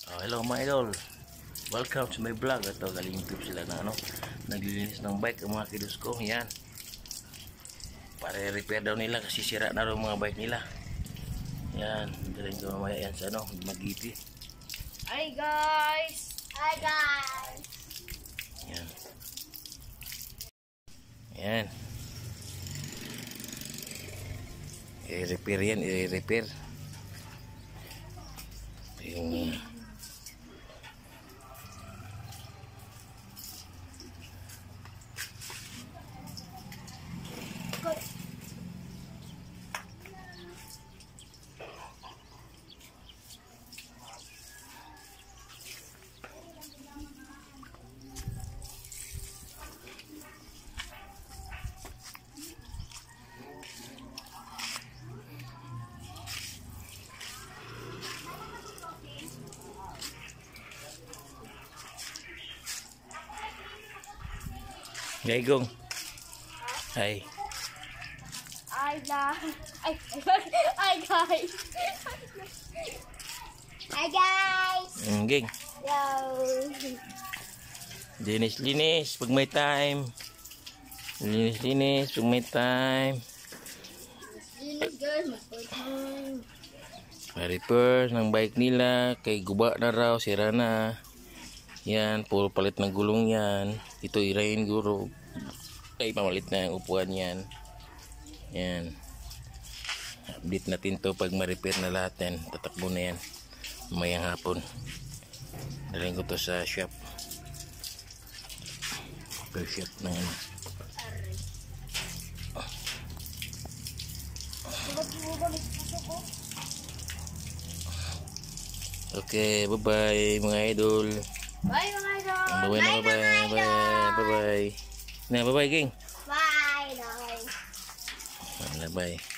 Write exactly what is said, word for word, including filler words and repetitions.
Oh, hello mga idol. Welcome to my vlog. Ito galing YouTube sila na ano, naglilinis ng bike ang mga kiddos ko. Yan. Para repair daw nila kasi sira na raw mga bike nila. Yan, galing ko mamaya yan sa ano, Magiti. Hi guys. Hi guys. Yan. Yan. I-repair yan, i-repair. Yung Gaigong. Hi. Hi guys. Ay, hi guys. Hi guys. Mm, Ging. Yo. Linis-linis pag may time. Linis-linis pag may time. Linis guys, mag-time. Ma-repair ng bike nila. Kay guba na raw, sira na. Yan, puro palit ng gulong yan. Ito irahin guro. Ay, pamalit na yung upuan yan. Yan. Update natin to pag ma-repair na lahat yan. Tatakbo na yan. Mayang hapon. Dalhin ko to sa shop. Per shop na yan. Okay, bye-bye mga idol. Bye mga idol. Bye-bye na, bye-bye. Bye-bye. Bye-bye. Na, bye-bye, Ging. Bye guys. Bye-bye.